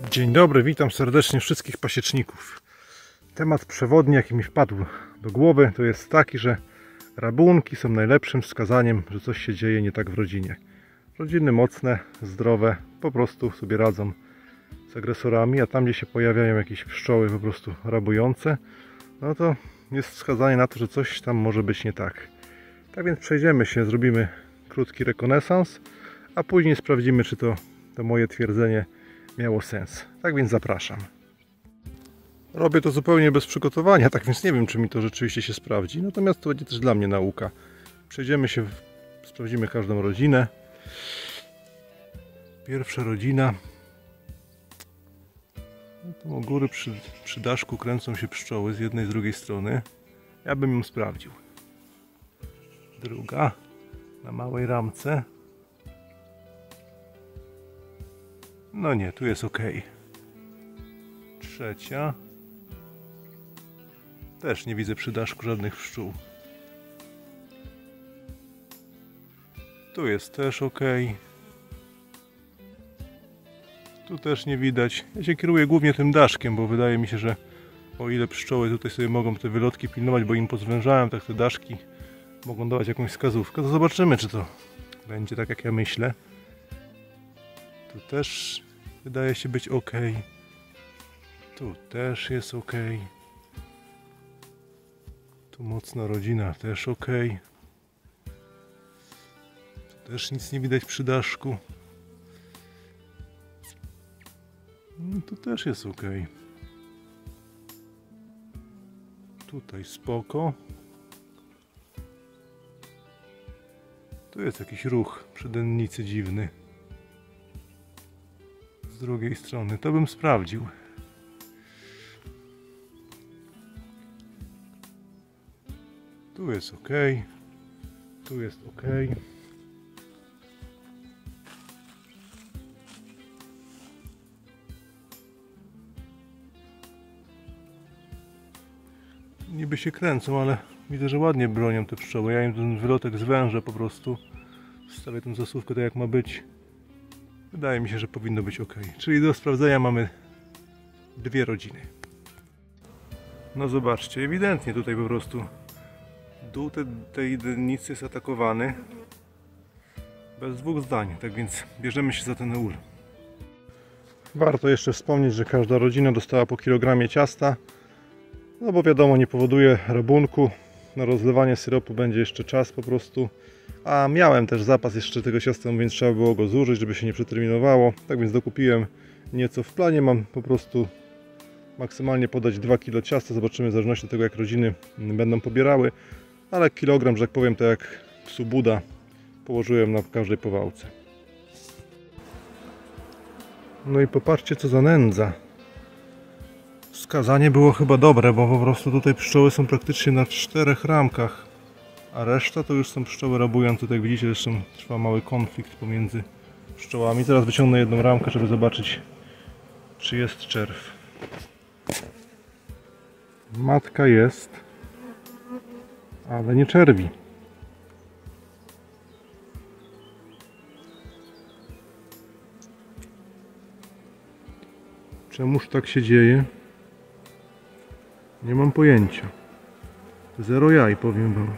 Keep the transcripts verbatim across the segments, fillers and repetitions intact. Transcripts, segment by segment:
Dzień dobry, witam serdecznie wszystkich pasieczników. Temat przewodni, jaki mi wpadł do głowy, to jest taki, że rabunki są najlepszym wskazaniem, że coś się dzieje nie tak w rodzinie. Rodziny mocne, zdrowe, po prostu sobie radzą z agresorami, a tam, gdzie się pojawiają jakieś pszczoły po prostu rabujące, no to jest wskazanie na to, że coś tam może być nie tak. Tak więc przejdziemy się, zrobimy krótki rekonesans, a później sprawdzimy, czy to, to moje twierdzenie miało sens. Tak więc zapraszam. Robię to zupełnie bez przygotowania, tak więc nie wiem, czy mi to rzeczywiście się sprawdzi. Natomiast to będzie też dla mnie nauka. Przejdziemy się, sprawdzimy każdą rodzinę. Pierwsza rodzina. No to u góry przy, przy daszku kręcą się pszczoły z jednej i z drugiej strony. Ja bym ją sprawdził. Druga na małej ramce. No nie, tu jest ok. Trzecia. Też nie widzę przy daszku żadnych pszczół. Tu jest też ok. Tu też nie widać. Ja się kieruję głównie tym daszkiem, bo wydaje mi się, że o ile pszczoły tutaj sobie mogą te wylotki pilnować, bo im pozwężałem, tak te daszki mogą dawać jakąś wskazówkę. To zobaczymy, czy to będzie tak, jak ja myślę. Tu też wydaje się być ok. Tu też jest ok. Tu mocna rodzina też ok. Tu też nic nie widać przy daszku. No, tu też jest ok. Tutaj spoko. Tu jest jakiś ruch przy dennicy dziwny. Z drugiej strony to bym sprawdził. Tu jest ok. Tu jest ok. Niby się kręcą, ale widzę, że ładnie bronią te pszczoły. Ja im ten wylotek zwężę po prostu. Wstawię tą zasłówkę tak, jak ma być. Wydaje mi się, że powinno być ok. Czyli do sprawdzenia mamy dwie rodziny. No zobaczcie, ewidentnie tutaj po prostu dół te, tej dennicy jest atakowany. Bez dwóch zdań. Tak więc bierzemy się za ten ul. Warto jeszcze wspomnieć, że każda rodzina dostała po kilogramie ciasta. No bo wiadomo, nie powoduje rabunku. Na rozlewanie syropu będzie jeszcze czas po prostu. A miałem też zapas jeszcze tego ciasta, więc trzeba było go zużyć, żeby się nie przeterminowało. Tak więc dokupiłem nieco. W planie mam po prostu maksymalnie podać dwa kilo ciasta. Zobaczymy w zależności od tego, jak rodziny będą pobierały. Ale kilogram, że tak powiem, tak jak psu Buda, położyłem na każdej powałce. No i popatrzcie, co za nędza. Wskazanie było chyba dobre, bo po prostu tutaj pszczoły są praktycznie na czterech ramkach, a reszta to już są pszczoły rabujące. Tutaj widzicie, zresztą trwa mały konflikt pomiędzy pszczołami. Teraz wyciągnę jedną ramkę, żeby zobaczyć, czy jest czerw. Matka jest, ale nie czerwi. Czemuż tak się dzieje? Nie mam pojęcia. Zero jaj, powiem wam.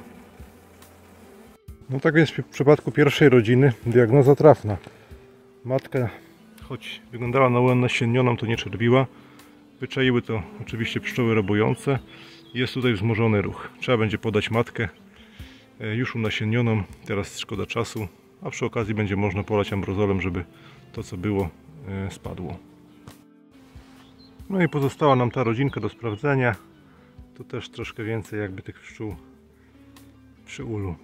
No tak więc w przypadku pierwszej rodziny diagnoza trafna. Matka, choć wyglądała na unasiennioną, to nie czerwiła. Wyczaiły to oczywiście pszczoły rabujące. Jest tutaj wzmożony ruch. Trzeba będzie podać matkę już unasiennioną. Teraz szkoda czasu, a przy okazji będzie można polać ambrozolem, żeby to, co było, spadło. No i pozostała nam ta rodzinka do sprawdzenia. Tu też troszkę więcej jakby tych pszczół przy ulu.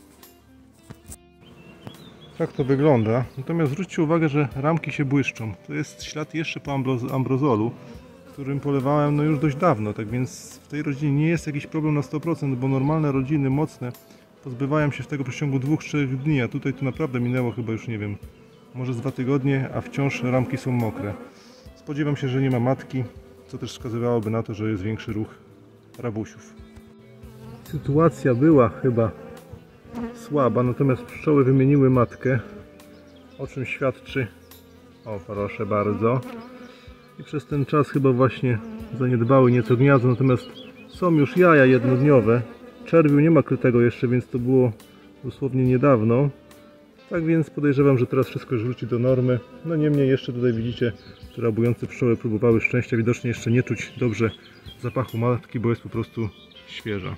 Tak to wygląda. Natomiast zwróćcie uwagę, że ramki się błyszczą. To jest ślad jeszcze po ambrozolu, którym polewałem no już dość dawno. Tak więc w tej rodzinie nie jest jakiś problem na sto procent, bo normalne rodziny mocne pozbywają się w tego w przeciągu dwóch trzech dni, a tutaj to naprawdę minęło chyba już, nie wiem, może z dwa tygodnie, a wciąż ramki są mokre. Spodziewam się, że nie ma matki, co też wskazywałoby na to, że jest większy ruch rabusiów. Sytuacja była chyba słaba, natomiast pszczoły wymieniły matkę, o czym świadczy, o proszę bardzo, i przez ten czas chyba właśnie zaniedbały nieco gniazdo, natomiast są już jaja jednodniowe. Czerwiu nie ma krytego jeszcze, więc to było dosłownie niedawno. Tak więc podejrzewam, że teraz wszystko już wróci do normy. No niemniej jeszcze tutaj widzicie, że rabujące pszczoły próbowały szczęścia. Widocznie jeszcze nie czuć dobrze zapachu matki, bo jest po prostu świeża.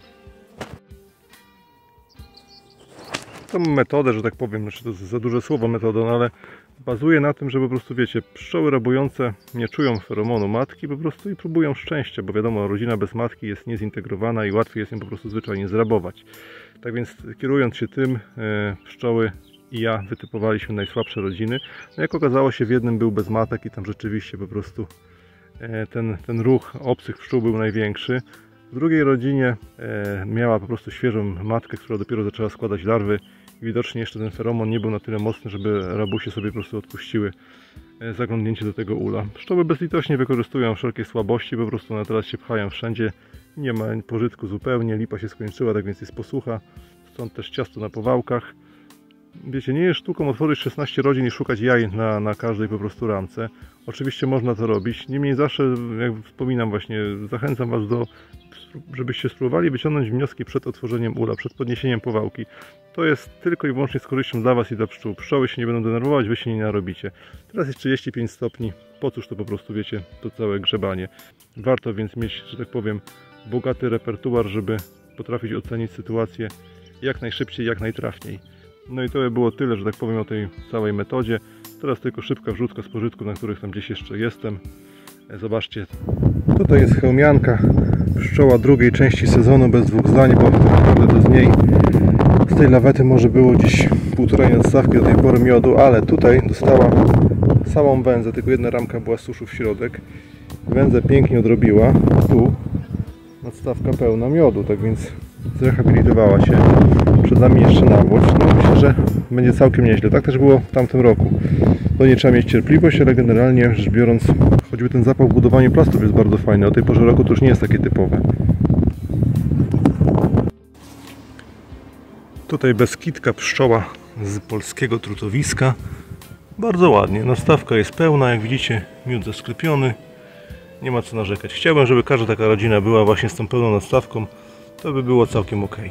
Tą metodę, że tak powiem, znaczy to jest za duże słowo metoda, no ale bazuje na tym, że po prostu wiecie, pszczoły rabujące nie czują feromonu matki po prostu i próbują szczęścia, bo wiadomo, rodzina bez matki jest niezintegrowana i łatwiej jest ją po prostu zwyczajnie zrabować. Tak więc kierując się tym, e, pszczoły i ja wytypowaliśmy najsłabsze rodziny. No jak okazało się, w jednym był bez matek i tam rzeczywiście po prostu e, ten, ten ruch obcych pszczół był największy. W drugiej rodzinie e, miała po prostu świeżą matkę, która dopiero zaczęła składać larwy. I widocznie jeszcze ten feromon nie był na tyle mocny, żeby rabusie sobie po prostu odpuściły e, zaglądnięcie do tego ula. Pszczoły bezlitośnie wykorzystują wszelkie słabości, po prostu na teraz się pchają wszędzie. Nie ma pożytku zupełnie, lipa się skończyła, tak więc jest posłucha. Stąd też ciasto na powałkach. Wiecie, nie jest sztuką otworzyć szesnaście rodzin i szukać jaj na, na każdej po prostu ramce. Oczywiście można to robić, niemniej zawsze, jak wspominam właśnie, zachęcam Was do, żebyście spróbowali wyciągnąć wnioski przed otworzeniem ula, przed podniesieniem powałki. To jest tylko i wyłącznie z korzyścią dla Was i dla pszczół. Pszczoły się nie będą denerwować, Wy się nie narobicie. Teraz jest trzydzieści pięć stopni, po cóż to po prostu, wiecie, to całe grzebanie. Warto więc mieć, że tak powiem, bogaty repertuar, żeby potrafić ocenić sytuację jak najszybciej, jak najtrafniej. No i to by było tyle, że tak powiem, o tej całej metodzie. Teraz tylko szybka wrzutka z pożytków, na których tam gdzieś jeszcze jestem. Zobaczcie. Tutaj jest hełmianka, pszczoła drugiej części sezonu, bez dwóch zdań, bo tak naprawdę to z niej, z tej lawety może było gdzieś półtorej nadstawki do tej pory miodu, ale tutaj dostała samą wędzę, tylko jedna ramka była suszu w środek. Wędzę pięknie odrobiła, tu nadstawka pełna miodu, tak więc zrehabilitowała się. Przed nami jeszcze nawłoć. No myślę, że będzie całkiem nieźle. Tak też było w tamtym roku. To nie trzeba mieć cierpliwość, ale generalnie rzecz biorąc, choćby ten zapach w budowaniu plastów jest bardzo fajny. O tej porze roku to już nie jest takie typowe. Tutaj beskidzka pszczoła z polskiego trutowiska. Bardzo ładnie. Nastawka jest pełna, jak widzicie, miód zasklepiony. Nie ma co narzekać. Chciałbym, żeby każda taka rodzina była właśnie z tą pełną nastawką. To by było całkiem ok.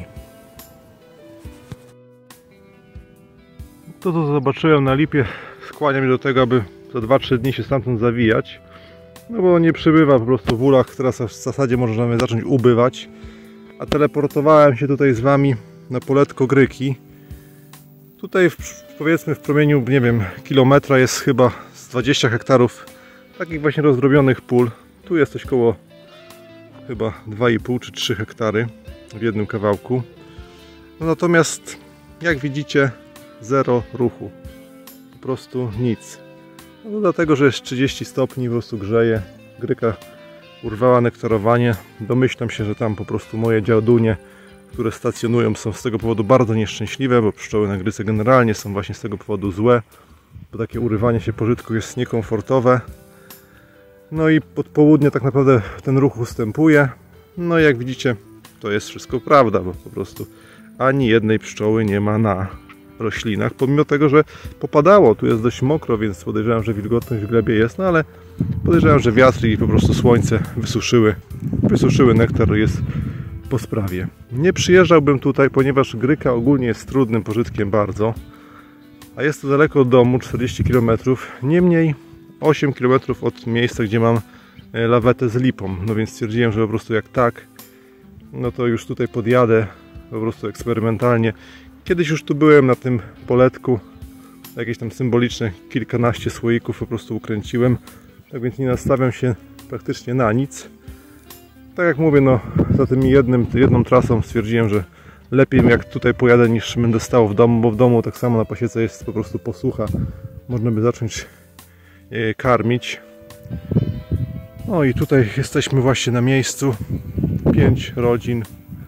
To, co zobaczyłem na lipie, skłania mnie do tego, aby za dwa trzy dni się stamtąd zawijać. No bo nie przybywa po prostu w ulach, teraz w zasadzie możemy zacząć ubywać. A teleportowałem się tutaj z Wami na poletko Gryki. Tutaj w, powiedzmy w promieniu, nie wiem, kilometra jest chyba z dwadzieścia hektarów takich właśnie rozdrobionych pól. Tu jest coś koło chyba dwa i pół czy trzy hektary w jednym kawałku. No natomiast jak widzicie, zero ruchu. Po prostu nic. No dlatego, że jest trzydzieści stopni, po prostu grzeje. Gryka urwała nektarowanie. Domyślam się, że tam po prostu moje dziadunie, które stacjonują, są z tego powodu bardzo nieszczęśliwe, bo pszczoły na gryce generalnie są właśnie z tego powodu złe, bo takie urywanie się pożytku jest niekomfortowe. No i pod południe tak naprawdę ten ruch ustępuje. No i jak widzicie, to jest wszystko prawda, bo po prostu ani jednej pszczoły nie ma na roślinach, pomimo tego, że popadało. Tu jest dość mokro, więc podejrzewam, że wilgotność w glebie jest, no ale podejrzewam, że wiatr i po prostu słońce wysuszyły, wysuszyły nektar, jest po sprawie. Nie przyjeżdżałbym tutaj, ponieważ gryka ogólnie jest trudnym pożytkiem bardzo, a jest to daleko od domu, czterdzieści kilometrów, niemniej osiem kilometrów od miejsca, gdzie mam lawetę z lipą, no więc stwierdziłem, że po prostu jak tak, no to już tutaj podjadę po prostu eksperymentalnie. Kiedyś już tu byłem na tym poletku, jakieś tam symboliczne kilkanaście słoików po prostu ukręciłem, tak więc nie nastawiam się praktycznie na nic. Tak jak mówię, no za tym jednym, jedną trasą stwierdziłem, że lepiej jak tutaj pojadę, niż będę stał w domu, bo w domu tak samo na pasiece jest po prostu posłucha, można by zacząć je karmić. No i tutaj jesteśmy właśnie na miejscu, pięć rodzin.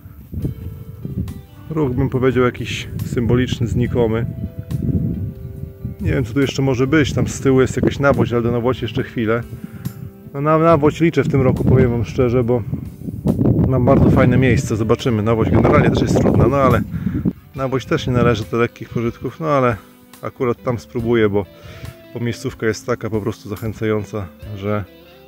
Ruch, bym powiedział, jakiś symboliczny, znikomy. Nie wiem, co tu jeszcze może być. Tam z tyłu jest jakaś nawłoć, ale do nawłoci jeszcze chwilę. No na nawłoć liczę w tym roku, powiem Wam szczerze, bo mam bardzo fajne miejsce. Zobaczymy. Nawłoć generalnie też jest trudna, no ale nawłoć też nie należy do lekkich pożytków, no ale akurat tam spróbuję, bo, bo miejscówka jest taka po prostu zachęcająca, że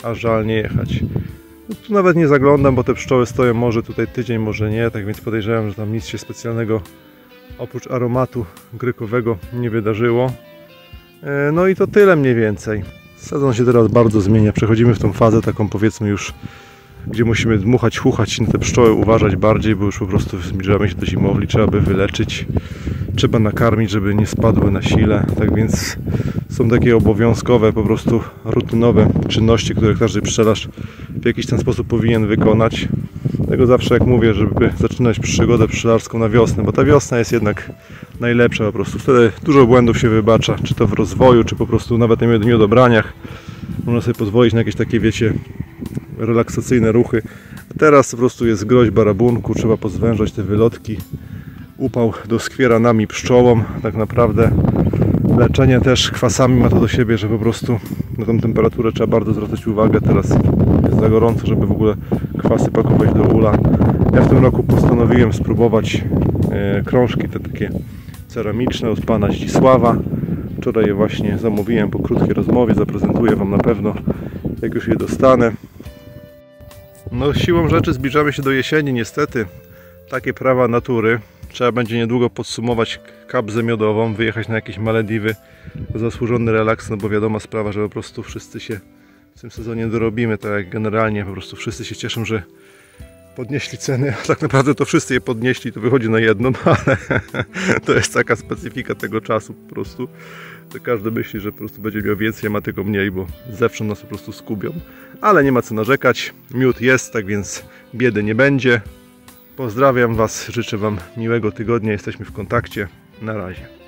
a żal nie jechać. No, tu nawet nie zaglądam, bo te pszczoły stoją może tutaj tydzień, może nie, tak więc podejrzewam, że tam nic się specjalnego oprócz aromatu grykowego nie wydarzyło. No i to tyle mniej więcej. Sezon się teraz bardzo zmienia, przechodzimy w tą fazę taką, powiedzmy, już gdzie musimy dmuchać, chuchać na te pszczoły, uważać bardziej, bo już po prostu zbliżamy się do zimowli, trzeba by wyleczyć, trzeba nakarmić, żeby nie spadły na sile. Tak więc są takie obowiązkowe, po prostu rutynowe czynności, które każdy pszczelarz w jakiś ten sposób powinien wykonać. Dlatego zawsze, jak mówię, żeby zaczynać przygodę pszczelarską na wiosnę, bo ta wiosna jest jednak najlepsza po prostu. Wtedy dużo błędów się wybacza, czy to w rozwoju, czy po prostu nawet na miodobraniach. Można sobie pozwolić na jakieś takie, wiecie, relaksacyjne ruchy. A teraz po prostu jest groźba rabunku, trzeba pozwężać te wylotki. Upał doskwiera nami pszczołom. Tak naprawdę leczenie też kwasami ma to do siebie, że po prostu na tą temperaturę trzeba bardzo zwracać uwagę. Teraz jest za gorąco, żeby w ogóle kwasy pakować do ula. Ja w tym roku postanowiłem spróbować e, krążki te takie ceramiczne od pana Zdzisława. Wczoraj je właśnie zamówiłem po krótkiej rozmowie, zaprezentuję Wam na pewno, jak już je dostanę. No, siłą rzeczy zbliżamy się do jesieni, niestety. Takie prawa natury. Trzeba będzie niedługo podsumować kabzę miodową, wyjechać na jakieś Malediwy, zasłużony relaks, no bo wiadoma sprawa, że po prostu wszyscy się w tym sezonie dorobimy, tak jak generalnie po prostu wszyscy się cieszą, że podnieśli ceny, a tak naprawdę to wszyscy je podnieśli, to wychodzi na jedną, ale to jest taka specyfika tego czasu po prostu, że każdy myśli, że po prostu będzie miał więcej, a ma tylko mniej, bo zewsząd nas po prostu skubią. Ale nie ma co narzekać, miód jest, tak więc biedy nie będzie. Pozdrawiam Was, życzę Wam miłego tygodnia, jesteśmy w kontakcie, na razie.